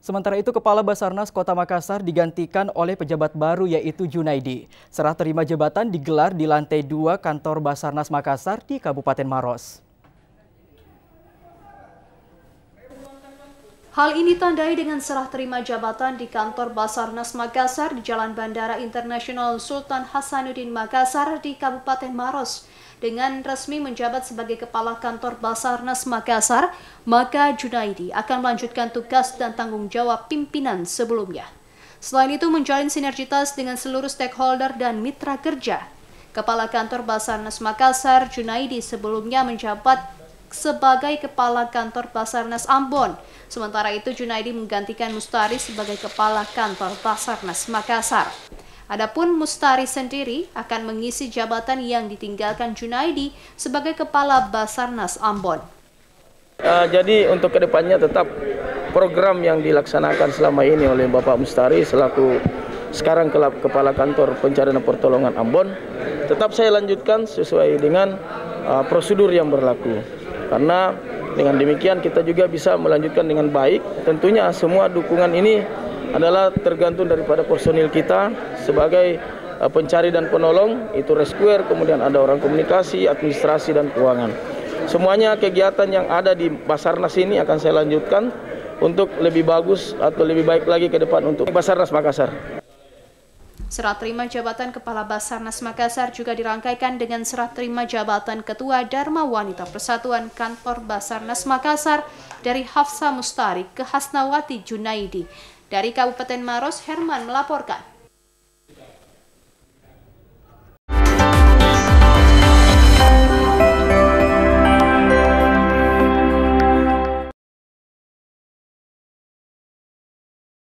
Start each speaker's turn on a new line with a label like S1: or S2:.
S1: Sementara itu, Kepala Basarnas Kota Makassar digantikan oleh pejabat baru yaitu Junaidi. Serah terima jabatan digelar di lantai 2 kantor Basarnas Makassar di Kabupaten Maros.
S2: Hal ini ditandai dengan serah terima jabatan di kantor Basarnas Makassar di Jalan Bandara Internasional Sultan Hasanuddin Makassar di Kabupaten Maros. Dengan resmi menjabat sebagai Kepala Kantor Basarnas Makassar, maka Junaidi akan melanjutkan tugas dan tanggung jawab pimpinan sebelumnya. Selain itu menjalin sinergitas dengan seluruh stakeholder dan mitra kerja. Kepala Kantor Basarnas Makassar, Junaidi sebelumnya menjabat sebagai Kepala Kantor Basarnas Ambon. Sementara itu Junaidi menggantikan Mustari sebagai Kepala Kantor Basarnas Makassar. Adapun Mustari sendiri akan mengisi jabatan yang ditinggalkan Junaidi sebagai Kepala Basarnas Ambon.
S3: Jadi untuk kedepannya tetap program yang dilaksanakan selama ini oleh Bapak Mustari selaku sekarang Kepala Kantor Pencarian dan Pertolongan Ambon, tetap saya lanjutkan sesuai dengan prosedur yang berlaku. Karena dengan demikian kita juga bisa melanjutkan dengan baik. Tentunya semua dukungan ini adalah tergantung daripada personil kita sebagai pencari dan penolong, itu rescuer, kemudian ada orang komunikasi, administrasi, dan keuangan. Semuanya kegiatan yang ada di Basarnas ini akan saya lanjutkan untuk lebih bagus atau lebih baik lagi ke depan untuk Basarnas Makassar.
S2: Serah terima jabatan Kepala Basarnas Makassar juga dirangkaikan dengan serah terima jabatan Ketua Dharma Wanita Persatuan Kantor Basarnas Makassar dari Hafsa Mustari ke Hasnawati Junaidi. Dari Kabupaten Maros, Herman melaporkan.